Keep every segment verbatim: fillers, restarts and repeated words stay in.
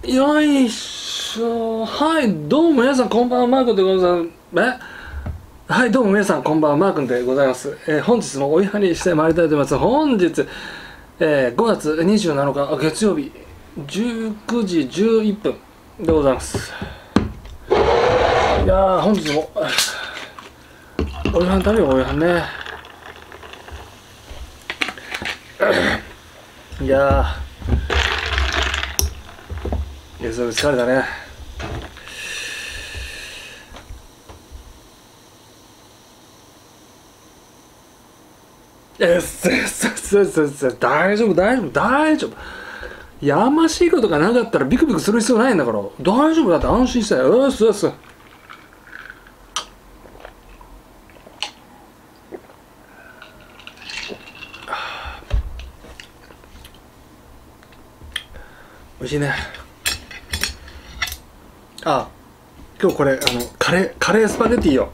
よいしょ。はい、どうも皆さんこんばんは、マー君でございます。えはい、どうも皆さんこんばんは、マー君でございます。えー、本日もお祝いにしてまいりたいと思います。本日、えー、ごがつにじゅうなのか月曜日じゅうくじじゅういっぷんでございます。いやー、本日もお夕飯食べよう、お夕飯ね。いやー、月曜日疲れたね。えっすっすっすっすっす、大丈夫大丈夫大丈夫。やましいことがなかったらビクビクする必要ないんだから。大丈夫だって、安心して。よっすよっす。おいしいね。あ、今日これあのカレーカレースパゲティよ。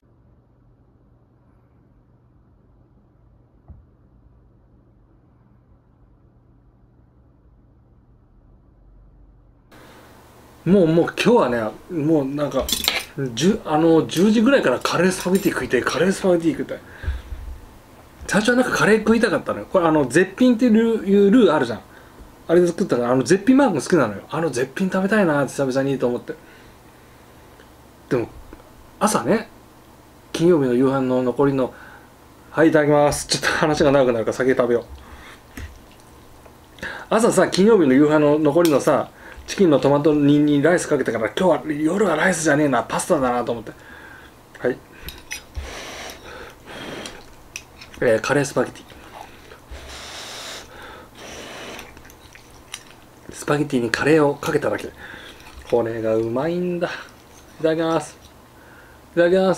もうもう今日はね、もうなんかじあのじゅうじぐらいからカレースパゲティ食いたい、カレースパゲティ食いたい。最初はなんかカレー食いたかったのよ。これあの絶品っていうルーあるじゃん。あれで作ったから、あの絶品マーク好きなのよ。あの絶品食べたいなって久々にと思って。でも朝ね、金曜日の夕飯の残りの、はい、いただきます。ちょっと話が長くなるから先食べよう。朝さ、金曜日の夕飯の残りのさ、チキンのトマト煮にライスかけてから、今日は夜はライスじゃねえな、パスタだなと思って。はい、えー、カレースパゲティ。スパゲティにカレーをかけただけ。これがうまいんだ。いただきます。いただきます。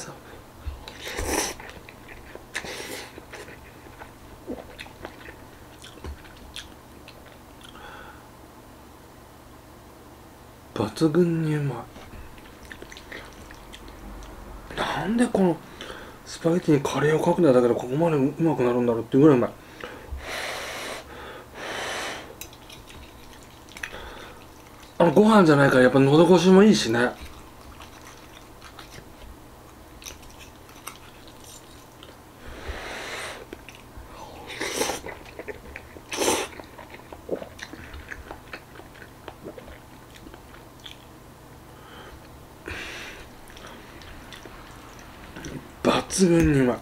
抜群にうまい。なんでこのスパゲティにカレーをかけただけでここまでうまくなるんだろうっていうぐらいうまい。あのご飯じゃないからやっぱ喉越しもいいしね。抜群にうまい。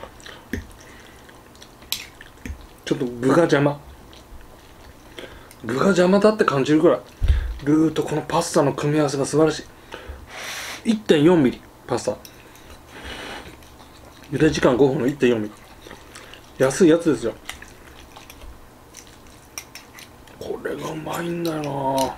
ちょっと具が邪魔。具が邪魔だって感じるくらい。ルーとこのパスタの組み合わせが素晴らしい。 いってんよんミリパスタ。茹で時間ごふんの いってんよんミリ。安いやつですよ。これがうまいんだよな。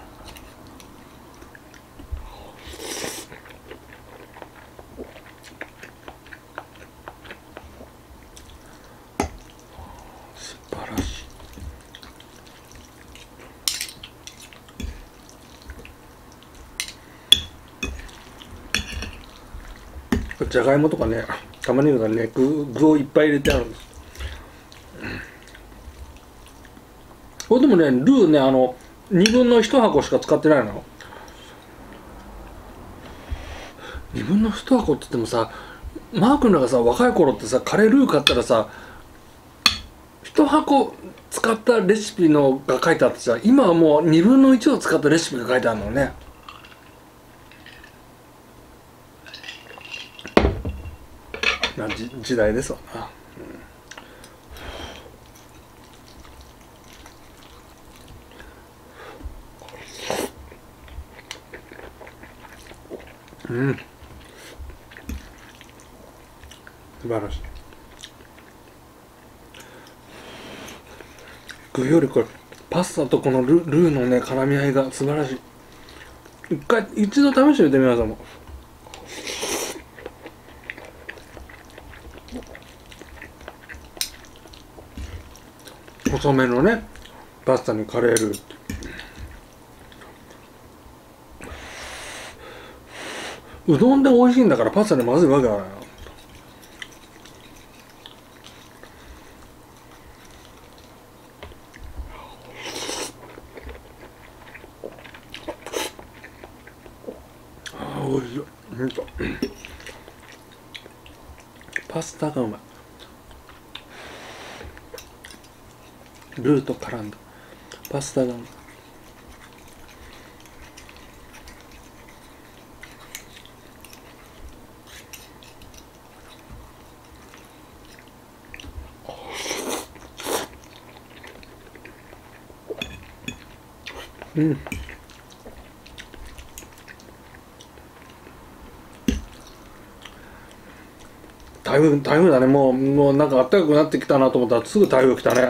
素晴らしい。じゃがいもとかね、玉ねぎがね、具具をいっぱい入れてあるんです。これでもね、ルーね、あのにぶんのいち箱しか使ってないの。にぶんのいち箱って言ってもさ、マー君らがさ若い頃ってさ、カレールー買ったらさ、いち箱使ったレシピのが書いてあってさ、今はもうにぶんのいちを使ったレシピが書いてあるのね。なじ時代ですわな。うん、うん、素晴らしい。具よりこれパスタとこのルルーのね絡み合いが素晴らしい。一回一度試してみて皆さんも。細めのねパスタにカレールーって、うどんで美味しいんだからパスタでまずいわけがないな。 おいしい。ほんとパスタがうまい。ルーと絡んだパスタがうまい。うん。台風、台風だね。もう、もうなんか暖かくなってきたなと思ったらすぐ台風来たね。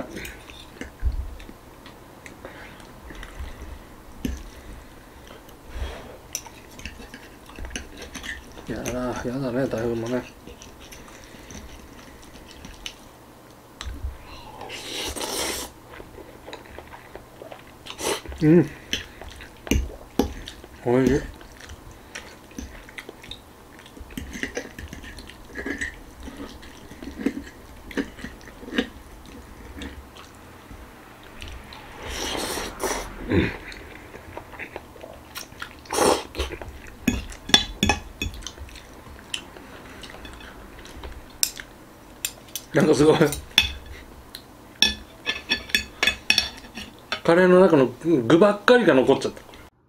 やだな、やだね、台風もね。うん。おいしい。うん。なんかすごいカレーの中の具ばっかりが残っちゃった。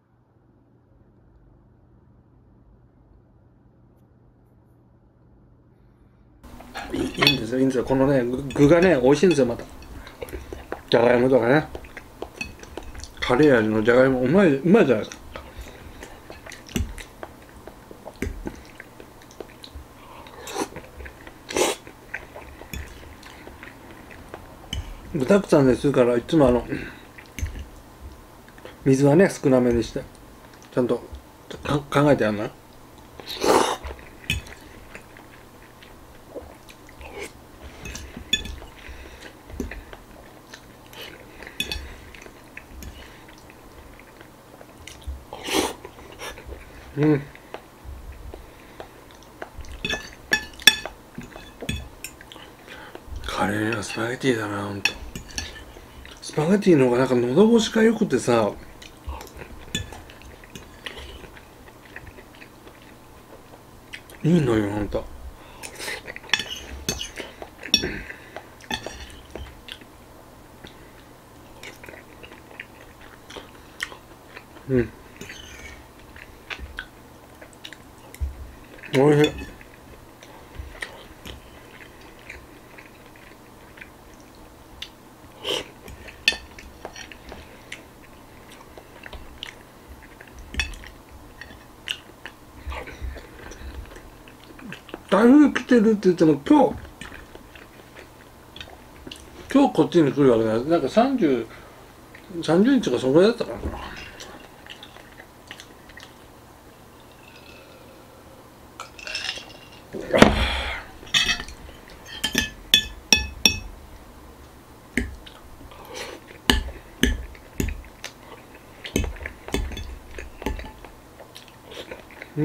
いい、いいんですよ、いいんですよ。このね、具具がね、美味しいんですよ、また。じゃがいもとかね。カレー味のじゃがいも、うまい、うまいじゃないですか。具沢山でするから、いつもあの、水はね、少なめにして、ちゃんとか考えてやるのよ。うん。カレーはスパゲティだな、ほんと。スパゲティの方がなんか喉越しが良くてさ、いいのよ、ほんと。うん。おいしい。台風来てるって言っても今日今日こっちに来るわけだよ。なんかさんじゅう、さんじゅうにちかそのぐらいだったかな。うん。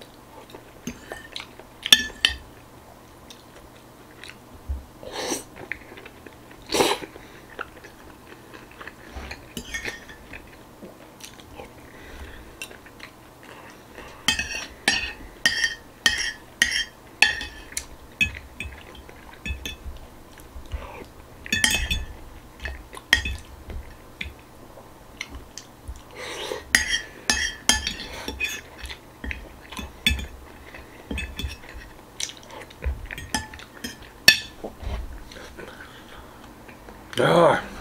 ああ、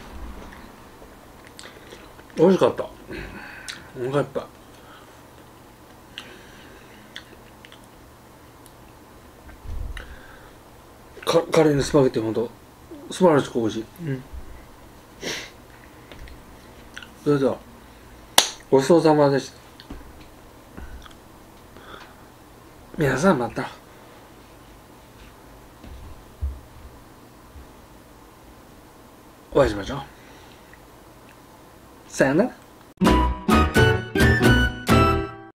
美味しかった。お腹いっぱい。カカレーにスパゲティほんと素晴らしく美味しい。うん。それではごちそうさまでした。皆さんまたお会いしましょう。さよなら。